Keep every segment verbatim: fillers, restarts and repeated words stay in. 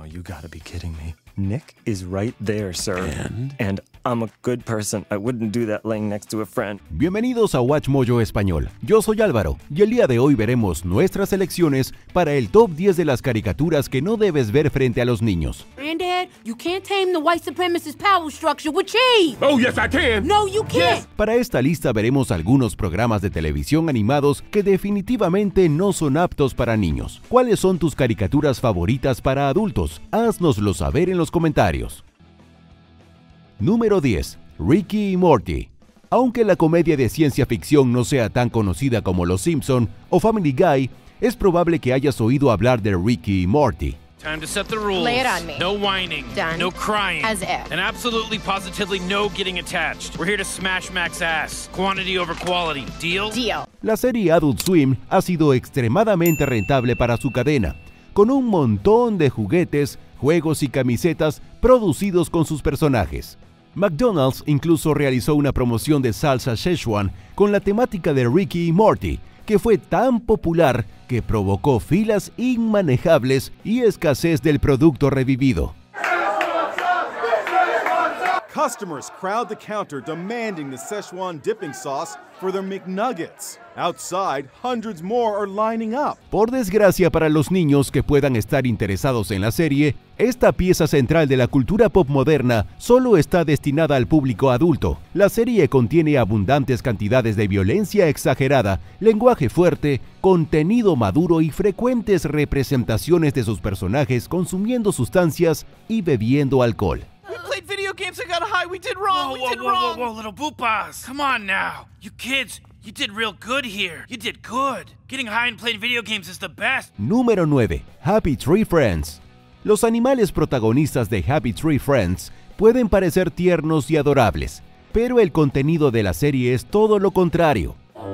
you gotta be kidding me. Nick is right there, sir. And? And I'm a good person. I wouldn't do that laying next to a friend. Bienvenidos a Watch Mojo Español. Yo soy Álvaro y el día de hoy veremos nuestras selecciones para el top diez de las caricaturas que no debes ver frente a los niños. Granddad, you can't tame the white supremacist power structure with cheese. Oh, yes, I can. No, you can't. Yes. Para esta lista veremos algunos programas de televisión animados que definitivamente no son aptos para niños. ¿Cuáles son tus caricaturas favoritas para adultos? Haznoslo saber en los comentarios. Número diez. Ricky y Morty. Aunque la comedia de ciencia ficción no sea tan conocida como Los Simpson o Family Guy, es probable que hayas oído hablar de Ricky y Morty. Time to set the rules. Lay it on me. No whining. Done. No crying. As if. And absolutely positively no getting attached. We're here to smash Mac's ass. Quantity over quality. Deal? Deal. La serie Adult Swim ha sido extremadamente rentable para su cadena, con un montón de juguetes, juegos y camisetas producidos con sus personajes. McDonald's incluso realizó una promoción de salsa Szechuan con la temática de Ricky y Morty, que fue tan popular que provocó filas inmanejables y escasez del producto revivido. Customers crowd the counter demanding the Szechuan dipping sauce for their McNuggets. Outside, hundreds more are lining up. Por desgracia para los niños que puedan estar interesados en la serie, esta pieza central de la cultura pop moderna solo está destinada al público adulto. La serie contiene abundantes cantidades de violencia exagerada, lenguaje fuerte, contenido maduro y frecuentes representaciones de sus personajes consumiendo sustancias y bebiendo alcohol. We played video games and got high. We did wrong. Whoa, we whoa, did whoa, wrong. whoa, whoa, little boopas. Come on now. You kids, you did real good here. You did good. Getting high and playing video games is the best. Número nueve. Happy Tree Friends. Los animales protagonistas de Happy Tree Friends pueden parecer tiernos y adorables, pero el contenido de la serie es todo lo contrario.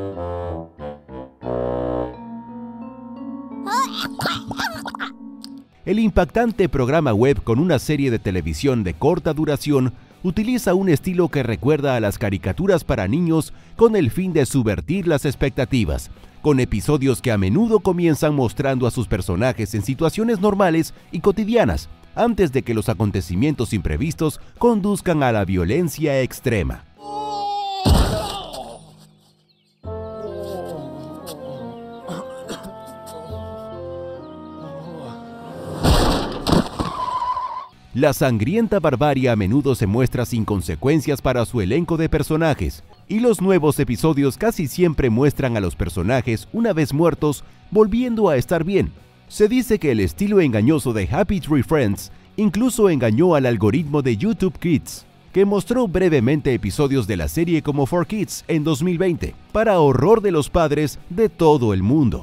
El impactante programa web con una serie de televisión de corta duración utiliza un estilo que recuerda a las caricaturas para niños con el fin de subvertir las expectativas, con episodios que a menudo comienzan mostrando a sus personajes en situaciones normales y cotidianas, antes de que los acontecimientos imprevistos conduzcan a la violencia extrema. La sangrienta barbarie a menudo se muestra sin consecuencias para su elenco de personajes, y los nuevos episodios casi siempre muestran a los personajes, una vez muertos, volviendo a estar bien. Se dice que el estilo engañoso de Happy Tree Friends incluso engañó al algoritmo de YouTube Kids, que mostró brevemente episodios de la serie como cuatro Kids en dos mil veinte, para horror de los padres de todo el mundo.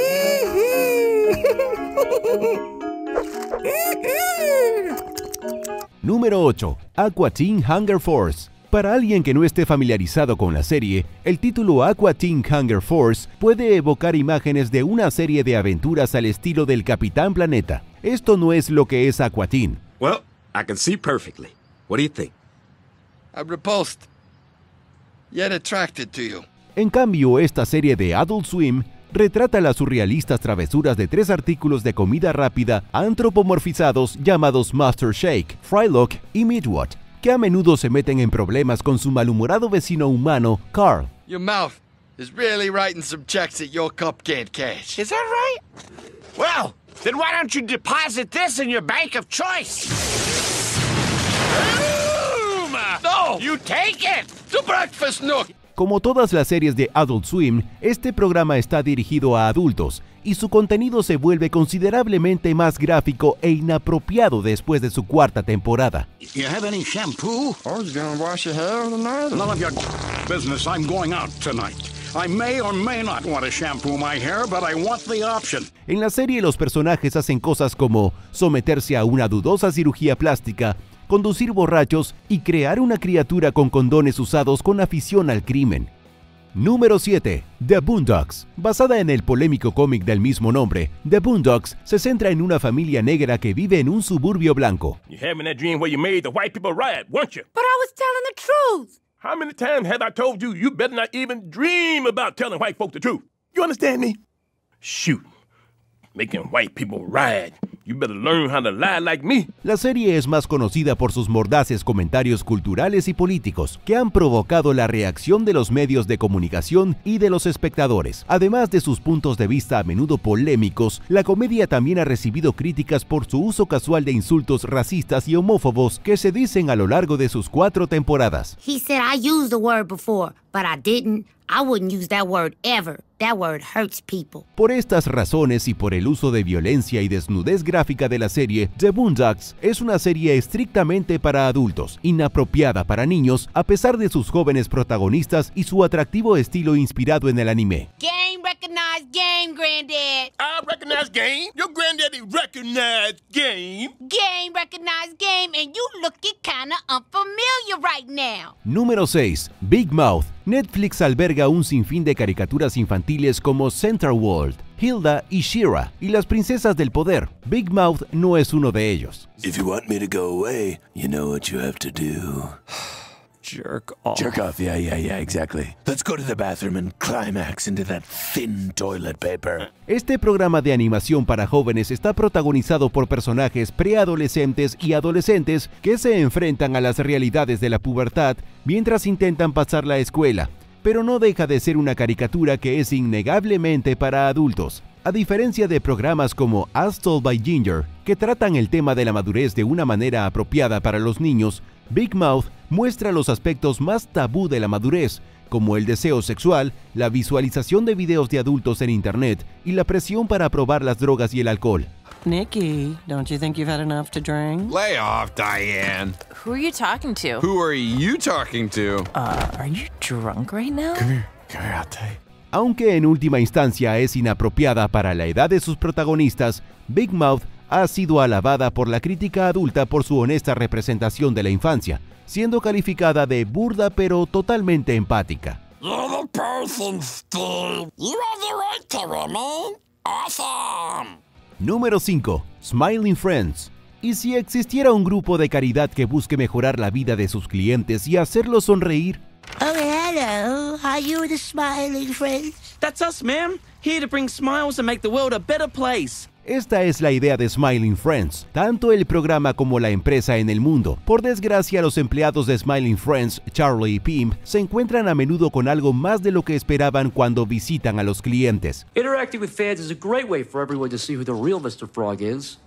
Número ocho. Aqua Teen Hunger Force. Para alguien que no esté familiarizado con la serie, el título Aqua Teen Hunger Force puede evocar imágenes de una serie de aventuras al estilo del Capitán Planeta. Esto no es lo que es Aqua Teen. Well, I can see perfectly. What do you think? I'm repulsed, yet attracted to you. En cambio, esta serie de Adult Swim retrata las surrealistas travesuras de tres artículos de comida rápida antropomorfizados llamados Master Shake, Frylock y Midwot, que a menudo se meten en problemas con su malhumorado vecino humano, Carl. Your mouth is really writing some checks that your cup can't cash. Is that right? Well, then why don't you deposit this in your bank of choice? Boom! No! You take it! The breakfast nook! Como todas las series de Adult Swim, este programa está dirigido a adultos y su contenido se vuelve considerablemente más gráfico e inapropiado después de su cuarta temporada. You have any shampoo? I was gonna wash your hair tonight. None of your business. I'm going out tonight. I may or may not want to shampoo my hair, but I want the option. En la serie los personajes hacen cosas como someterse a una dudosa cirugía plástica, conducir borrachos y crear una criatura con condones usados con afición al crimen. Número siete. The Boondocks. Basada en el polémico cómic del mismo nombre, The Boondocks se centra en una familia negra que vive en un suburbio blanco. You having that dream where you made the white people riot, weren't you? But I was telling the truth. How many times have I told you you better not even dream about telling white folk the truth? You understand me? Shoot. Making white people riot. You better learn how to lie like me. La serie es más conocida por sus mordaces comentarios culturales y políticos, que han provocado la reacción de los medios de comunicación y de los espectadores. Además de sus puntos de vista a menudo polémicos, la comedia también ha recibido críticas por su uso casual de insultos racistas y homófobos que se dicen a lo largo de sus cuatro temporadas. He said I used the word before, but I didn't. I wouldn't use that word ever. That word hurts people. Por estas razones y por el uso de violencia y desnudez gráfica de la serie, The Boondocks es una serie estrictamente para adultos, inapropiada para niños, a pesar de sus jóvenes protagonistas y su atractivo estilo inspirado en el anime. Game recognized game, Granddad. I recognize game. Your granddaddy recognized game. Game recognized game, and you looking kinda unfamiliar right now. Número seis. Big Mouth. Netflix alberga un sinfín de caricaturas infantiles como Center World, Hilda y She-Ra, y las princesas del poder. Big Mouth no es uno de ellos. If you want me to go away, you know what you have to do. Jerk off. Jerk off, yeah, yeah, yeah, exactly. Let's go to the bathroom and climax into that thin toilet paper. Este programa de animación para jóvenes está protagonizado por personajes preadolescentes y adolescentes que se enfrentan a las realidades de la pubertad mientras intentan pasar la escuela, pero no deja de ser una caricatura que es innegablemente para adultos. A diferencia de programas como As Told by Ginger, que tratan el tema de la madurez de una manera apropiada para los niños, Big Mouth muestra los aspectos más tabú de la madurez, como el deseo sexual, la visualización de videos de adultos en internet y la presión para probar las drogas y el alcohol. Nikki, don't you think you've had enough to drink? Lay off, Diane. Who are you talking to? Who are you talking to? Uh, are you drunk right now? Come here, come here, I'll tell you. Aunque en última instancia es inapropiada para la edad de sus protagonistas, Big Mouth ha sido alabada por la crítica adulta por su honesta representación de la infancia, siendo calificada de burda pero totalmente empática. You're the person, Steve. You have the right to remain awesome. Número cinco. Smiling Friends. ¿Y si existiera un grupo de caridad que busque mejorar la vida de sus clientes y hacerlos sonreír? Oh, hello. Are you the Smiling Friends? That's us, ma'am. Here to bring smiles and make the world a better place. Esta es la idea de Smiling Friends, tanto el programa como la empresa en el mundo. Por desgracia, los empleados de Smiling Friends, Charlie y Pimp, se encuentran a menudo con algo más de lo que esperaban cuando visitan a los clientes. Interacting with fans is a great way for everyone to see who the real Mister Frog is.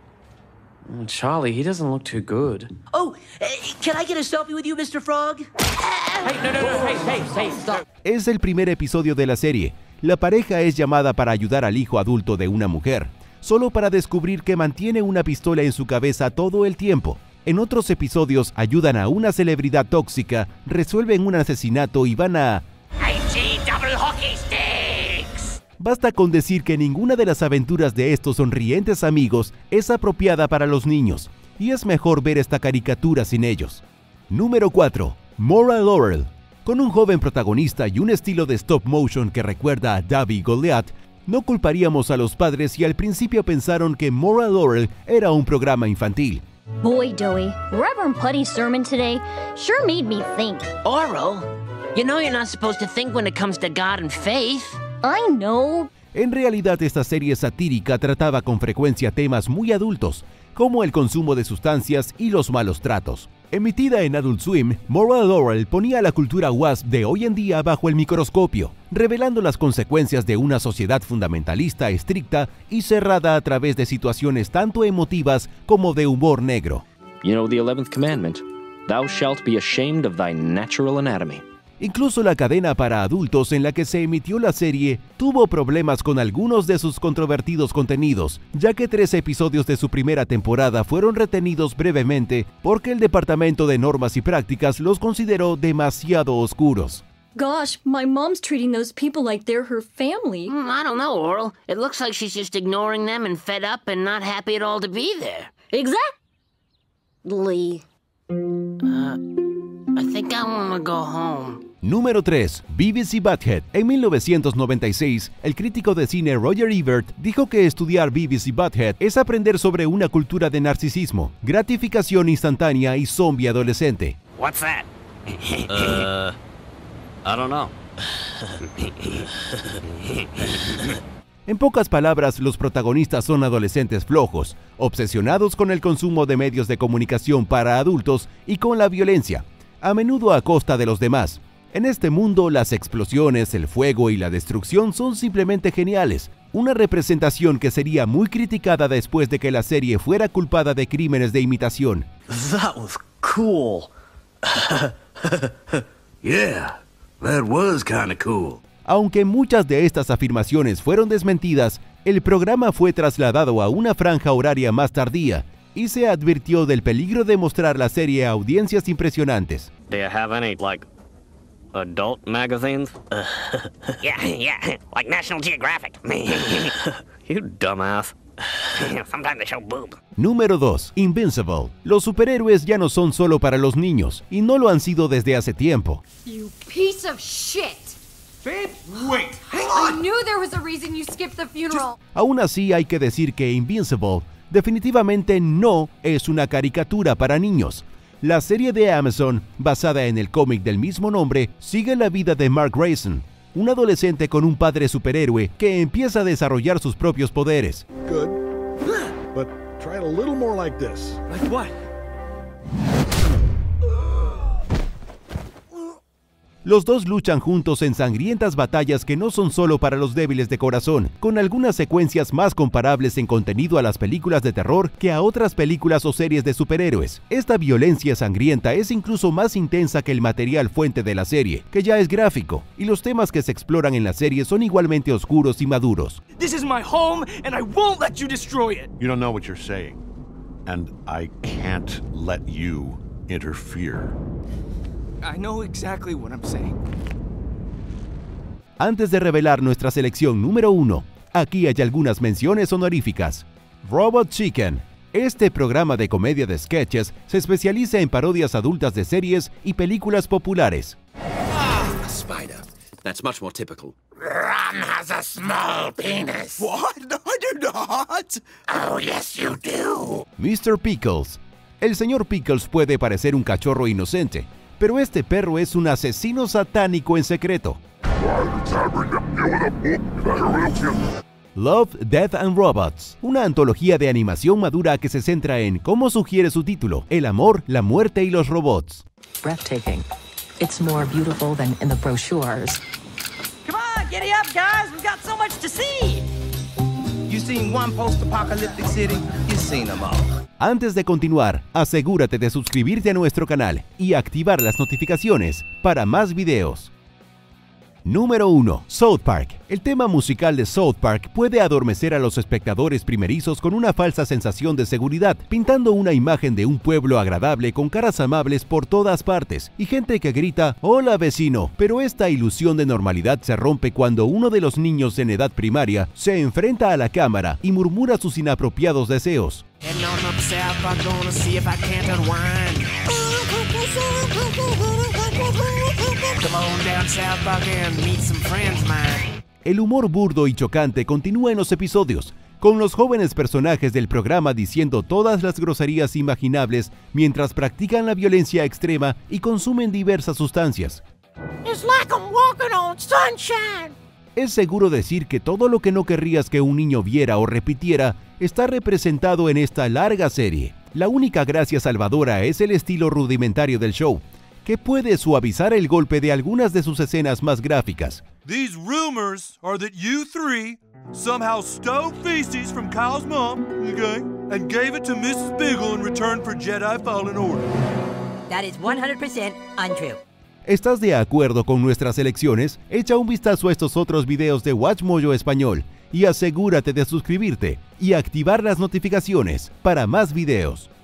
Oh, Charlie, he doesn't look too good. Oh, uh, can I get a selfie with you, Mister Frog? Hey, no, no, no, hey, hey, hey, stop. Es el primer episodio de la serie. La pareja es llamada para ayudar al hijo adulto de una mujer, solo para descubrir que mantiene una pistola en su cabeza todo el tiempo. En otros episodios ayudan a una celebridad tóxica, resuelven un asesinato y van a... I G double hockey sticks. Basta con decir que ninguna de las aventuras de estos sonrientes amigos es apropiada para los niños, y es mejor ver esta caricatura sin ellos. Número cuatro. Moral Laurel. Con un joven protagonista y un estilo de stop motion que recuerda a David y Goliath, no culparíamos a los padres si al principio pensaron que Moral Laurel era un programa infantil. Boy, Joey, Reverend Putty's sermon today sure made me think. Oral? You know you're not supposed to think when it comes to God and faith. I know. En realidad, esta serie satírica trataba con frecuencia temas muy adultos, como el consumo de sustancias y los malos tratos. Emitida en Adult Swim, Moral Laurel ponía la cultura W A S P de hoy en día bajo el microscopio, revelando las consecuencias de una sociedad fundamentalista estricta y cerrada a través de situaciones tanto emotivas como de humor negro. You know the eleventh commandment, thou shalt be ashamed of thy natural anatomy. Incluso la cadena para adultos en la que se emitió la serie tuvo problemas con algunos de sus controvertidos contenidos, ya que tres episodios de su primera temporada fueron retenidos brevemente porque el Departamento de Normas y Prácticas los consideró demasiado oscuros. Gosh, my mom's treating those people like they're her family. Mm, I don't know, Oral. It looks like she's just ignoring them and fed up and not happy at all to be there. Exactly. Uh, I think I want to go home. Número tres. Beavis y Butthead. En mil novecientos noventa y seis, el crítico de cine Roger Ebert dijo que estudiar Beavis y Butthead es aprender sobre una cultura de narcisismo, gratificación instantánea y zombie adolescente. What's that? uh, I don't know. En pocas palabras, los protagonistas son adolescentes flojos, obsesionados con el consumo de medios de comunicación para adultos y con la violencia, a menudo a costa de los demás. En este mundo, las explosiones, el fuego y la destrucción son simplemente geniales, una representación que sería muy criticada después de que la serie fuera culpada de crímenes de imitación. That was cool. Yeah, that was kinda cool. Aunque muchas de estas afirmaciones fueron desmentidas, el programa fue trasladado a una franja horaria más tardía y se advirtió del peligro de mostrar la serie a audiencias impresionantes. Do you have any, like, adult magazines? Yeah, yeah, like National Geographic. You dumbass. Sometimes they show boob. Número dos. Invincible. Los superhéroes ya no son solo para los niños, y no lo han sido desde hace tiempo. You piece of shit! Babe, wait, hang I on! knew there was a reason you skipped the funeral. Aún así, hay que decir que Invincible definitivamente no es una caricatura para niños. La serie de Amazon, basada en el cómic del mismo nombre, sigue la vida de Mark Grayson, un adolescente con un padre superhéroe que empieza a desarrollar sus propios poderes. Good. But try it a little more like this. Like what? Los dos luchan juntos en sangrientas batallas que no son solo para los débiles de corazón, con algunas secuencias más comparables en contenido a las películas de terror que a otras películas o series de superhéroes. Esta violencia sangrienta es incluso más intensa que el material fuente de la serie, que ya es gráfico, y los temas que se exploran en la serie son igualmente oscuros y maduros. This is my home, and I won't let you destroy it. You don't know what you're saying, and I can't let you interfere. I know exactly what I'm saying. Antes de revelar nuestra selección número uno, aquí hay algunas menciones honoríficas. Robot Chicken. Este programa de comedia de sketches se especializa en parodias adultas de series y películas populares. Ah, a spider. That's much more typical. Ron has a small penis. What? No, I do not. Oh, yes, you do. mister Pickles. El señor Pickles puede parecer un cachorro inocente, pero este perro es un asesino satánico en secreto. Love, Death and Robots, una antología de animación madura que se centra en, como sugiere su título, el amor, la muerte y los robots. Breathtaking. It's more beautiful than in the brochures. Come on, giddy up, guys. We've got so much to see. You seen one post-apocalyptic city? You've seen them all. Antes de continuar, asegúrate de suscribirte a nuestro canal y activar las notificaciones para más videos. Número uno. South Park. El tema musical de South Park puede adormecer a los espectadores primerizos con una falsa sensación de seguridad, pintando una imagen de un pueblo agradable con caras amables por todas partes y gente que grita "Hola vecino", pero esta ilusión de normalidad se rompe cuando uno de los niños en edad primaria se enfrenta a la cámara y murmura sus inapropiados deseos. El humor burdo y chocante continúa en los episodios, con los jóvenes personajes del programa diciendo todas las groserías imaginables mientras practican la violencia extrema y consumen diversas sustancias. It's like I'm walking on sunshine. Es seguro decir que todo lo que no querrías que un niño viera o repitiera está representado en esta larga serie. La única gracia salvadora es el estilo rudimentario del show, que puede suavizar el golpe de algunas de sus escenas más gráficas. These rumors are that you three somehow stole feces from Kyle's mom, okay, and gave it to Missus Beagle in return for Jedi Fallen Order. That is one hundred percent untrue. ¿Estás de acuerdo con nuestras elecciones? Echa un vistazo a estos otros videos de WatchMojo Español y asegúrate de suscribirte y activar las notificaciones para más videos.